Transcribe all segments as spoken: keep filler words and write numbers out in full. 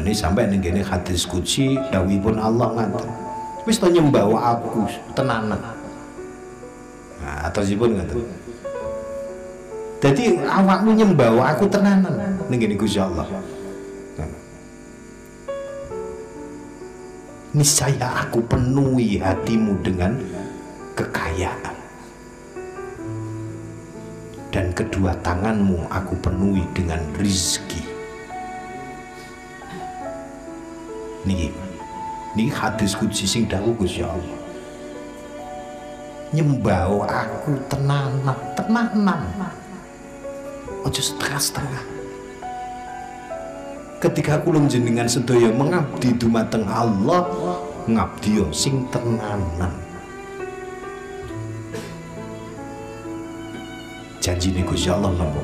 Ini sampai ning kene hadis qudsi dawuhipun Allah ngaten. Wis to nyembah aku tenanan. Nah, terusipun ngaten. Dadi awakmu nyembah aku tenanan ning kene Gusti Allah. Niscaya aku penuhi hatimu dengan kekayaan, dan kedua tanganmu aku penuhi dengan rizki. Niki, niki hadis qudsi sing dawuh Gusti Allah. Nyembah aku tenanan, tenanan. Ojo setengah-setengah. Ketika kula jenengan sedaya mengabdi dumateng Allah, ngabdi sing tenanan. Janjine Gusti Allah napa?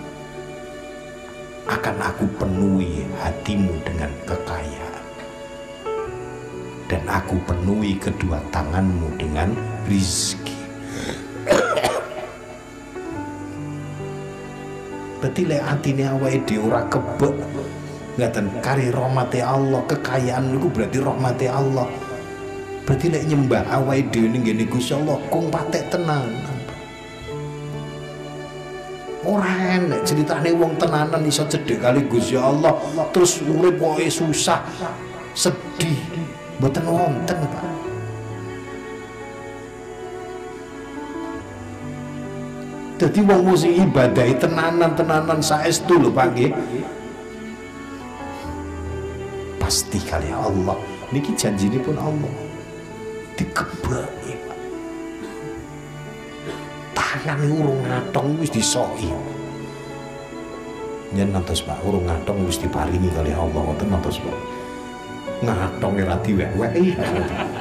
Akan aku penuhi hatimu dengan kekayaan, dan aku penuhi kedua tanganmu dengan rizki. Berarti lek atine awake dhewe ora kebek ngaten kari rahmati Allah, kekayaan niku berarti rahmati Allah. Berarti lek nyembah awake dhewe ning ngene Gusti Allah kung patek tenan. Ora enek ceritane wong tenanan iso cedhek kali Gusti Allah terus urip pokoke susah, sedih, mboten wonten, Pak. Dadi wong mesti ibadahi tenanan-tenanan saestu lho, Pak nggih. Pasti kali Allah niki janjine pun Allah dikebaki, Pak. Tangan urung ngatong wis disoki. Yen nantos Pak urung ngatong wis diparingi kali Allah, ngoten nantos Pak. Ngatong ora diwek-weki.